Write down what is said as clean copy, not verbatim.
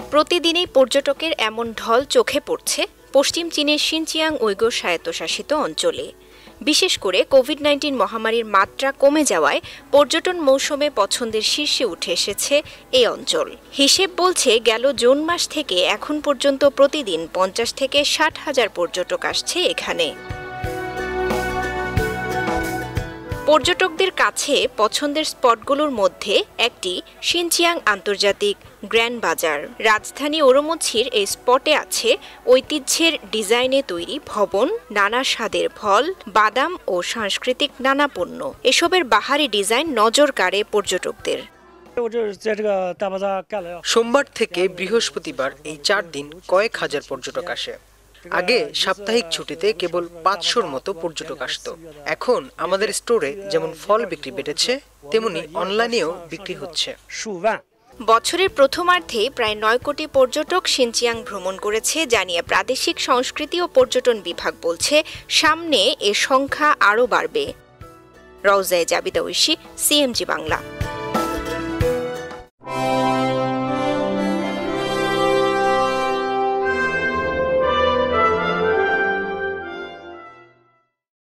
প্রতিদিনই পর্যটকের এমন ঢল চোখে পড়ছে পশ্চিম চীনের শিনচিয়াং উইগুর স্বায়ত্তশাসিত অঞ্চলে। বিশেষ করে কোভিড-19 মহামারীর মাত্রা কমে যাওয়ায় পর্যটন মৌসুমে পছন্দের শীর্ষে উঠে এসেছে এই অঞ্চল। হিসেব বলছে গেল জুন মাস থেকে এখন পর্যন্ত প্রতিদিন ৫০ থেকে ৬০ হাজার পর্যটক আসছে এখানে। পর্যটকদের কাছে পছন্দের স্পটগুলোর মধ্যে একটি শিনচিয়াং আন্তর্জাতিক গ্র্যান্ড বাজার। রাজধানী ওরোমোচির এই স্পটে আছে ঐতিহ্যের ডিজাইনে তৈরি ভবন, নানা স্বাদের ফল, বাদাম ও সাংস্কৃতিক নানা পণ্য। এসবের বাহারি ডিজাইন নজর কাড়ে পর্যটকদের। সোমবার থেকে বৃহস্পতিবার এই ৪ দিন কয়েক হাজার পর্যটক আসে। আগে সাপ্তাহিক ছুটিতে কেবল ৫০০-র মতো পর্যটক আসত। এখন আমাদের স্টোরে যেমন ফল বিক্রি বেড়েছে, তেমনি অনলাইনেও বিক্রি হচ্ছে। বছরের প্রথমার্ধে প্রায় ৯ কোটি পর্যটক শিনচিয়াং ভ্রমণ করেছে জানিয়ে প্রাদেশিক সংস্কৃতি ও পর্যটন বিভাগ বলছে সামনে এ সংখ্যা আরও বাড়বে। রওজায়ে জাবিদা ঐশী, সিএমজি বাংলা।